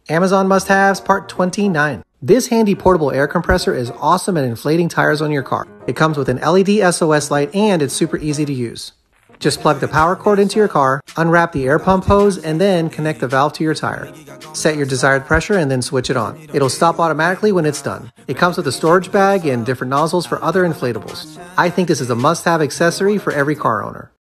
Amazon must-haves part 29. This handy portable air compressor is awesome at inflating tires on your car. It comes with an LED SOS light and it's super easy to use. Just plug the power cord into your car, unwrap the air pump hose, and then connect the valve to your tire. Set your desired pressure and then switch it on. It'll stop automatically when it's done. It comes with a storage bag and different nozzles for other inflatables. I think this is a must-have accessory for every car owner.